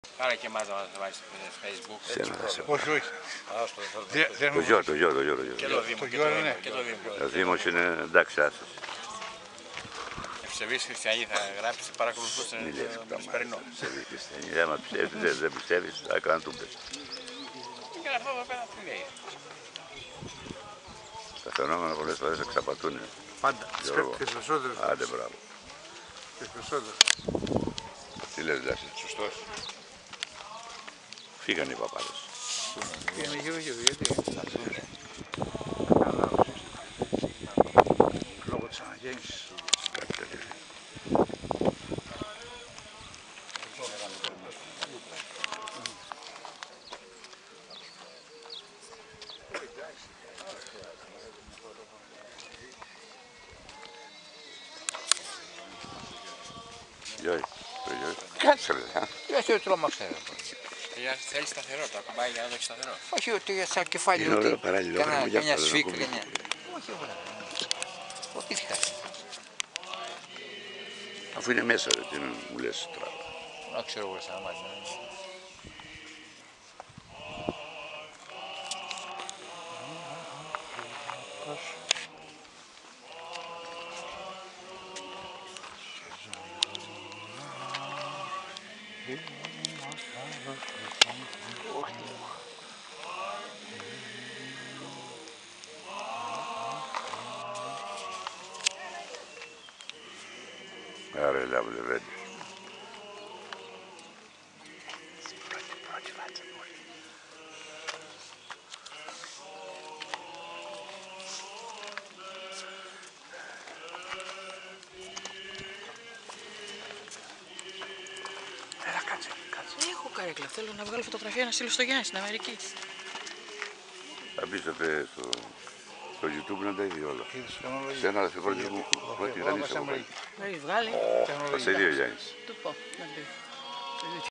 Άρα και εμάς να μας βάζεις στο Facebook. Όχι, όχι. Το γιο. Και το Δήμο. Και το Δήμο. Ο Δήμος είναι εντάξει, άσος. Ευσεβείς χριστιανοί θα γράψεις, παρακολουθούσε το Σπερινό. Ευσεβείς χριστιανοί. Άμα πιστεύεις, δεν πιστεύεις, θα έκανα τούμπες. Και αυτό εδώ πέρα τι λέει. Τα φαινόμενα πολλές φορές εξαπατούν. Πάντα. Τις περισσότερες. Άντε, μπράβο. Τις περισσότερες. Τι λες, Λάση, σωστός. Φύγανε οι παπάδες. Είναι γύρω, γιατί. Λόγω της αναγέννησης. Κάτι τέτοιο. Γιώργη, κάτσε ρε. Γιατί το τρόμαξε. Θέλει σταθερό, το ακουμπάει για να το έχει σταθερό. Όχι ότι σαν κεφάλι Είναι ότι ωραίο παραλληλόγραμμο για καμιά αυτό, δεν σφίχλα. ακούμε. Όχι όλα. Όχι τι χάσει. Αφού είναι μέσα ρε, τι μου λες τώρα. Να ξέρω εγώ σαν μάτια. Άρα, λάβε, βέντε. Έλα κάτσε. Έχω καρέκλα. Θέλω να βγάλω φωτογραφία να στείλω στο Γιάννη στην Αμερική. Θα μπεις στο YouTube να τα είδει όλα. Είδες τεχνολογία. Σε ένα δευτερόλεπτο μου, πρώτη γρανή σε από πάλι. Βγάλει. Θα σε δει ο Γιάννης. Του πω. Να μπει.